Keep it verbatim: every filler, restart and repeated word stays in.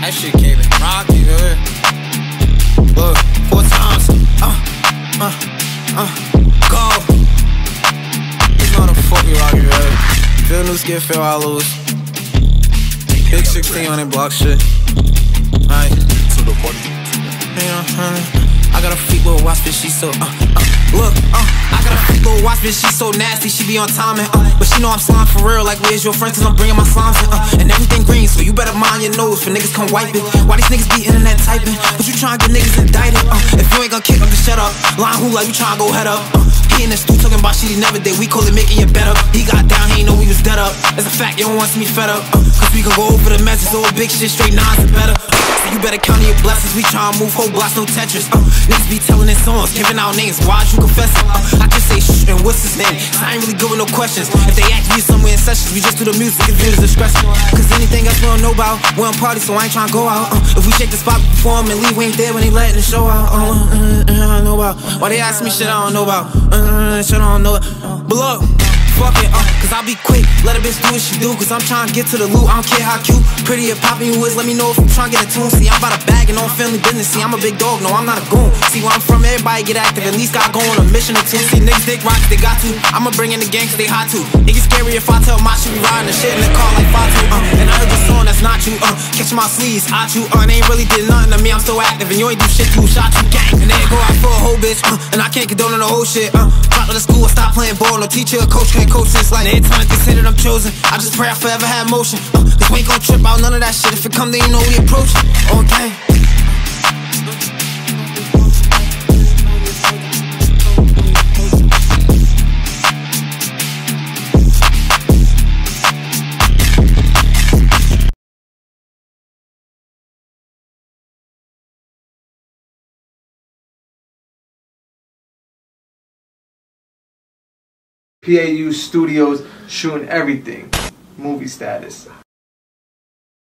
That shit came in rocky, man. Look, four times. Uh, uh, uh, go. You know the fuck we rockin', man. Feel new skin, feel I lose. Big sixteen on that block shit. Aye. To the money. Yeah, uh, I got a freak little watch, bitch, she so, uh, uh, look, uh, I got a freak little watch, bitch, she so nasty, she be on time, and, uh, but she know I'm slime for real, like, where's your friend, cause I'm bringing my slimes in, uh, and everything green, so you better mind your nose, for niggas come wipe it, why these niggas be internet typing, but you tryna get niggas indicted, uh, if you ain't gonna kick them, just shut up, line who like you tryna go head up, uh, he in the stew talking about shit he never did, we call it making it better, he got down, he ain't know we was dead up, it's a fact, you don't want to see me fed up, uh, cause we can go over the message, all big shit, straight nines are better, so you better count your blessings, we tryna move whole blocks, no Tetris, uh, niggas be telling their songs, giving out names, why'd you confess it? Uh, I just say shh, and what's his name? I ain't really good with no questions. If they ask me somewhere in sessions, we just do the music and view the discretion. Cause anything else we don't know about, we on party, so I ain't tryna go out. Uh, if we shake the spot, perform and leave, we ain't there when they letting the show out. Uh, uh, uh, I don't know about. Why they ask me shit I don't know about? Uh, shit I don't know. But look. Fuck it, uh, cause I be quick, let a bitch do what she do, cause I'm tryna get to the loot, I don't care how cute, pretty or poppin' you is, let me know if I'm tryna get a tune, see, I'm about a bag and on family business, see, I'm a big dog, no, I'm not a goon, see, where I'm from, everybody get active, at least gotta go on a mission or two, see, niggas dick rocks, they got to, I'ma bring in the gang cause they hot too, niggas scary if I tell my shit, we riding the shit in the car like five two, uh, and I heard the song that's not you, uh, catch my sleeves, I you, uh, and they ain't really did nothing to me, I'm so active, and you ain't do shit, you shot you, gang, and they go out for a whole bitch, uh, and I can't condone the whole shit, uh, drop to the school, I stop playing ball, no teacher or coach can't coach this, like, time to consider I'm chosen. I just pray I forever have motion. Uh, Cause we ain't gon' trip out none of that shit. If it come, then you know we approach it. Okay. P A U Studios, shooting everything. Movie status.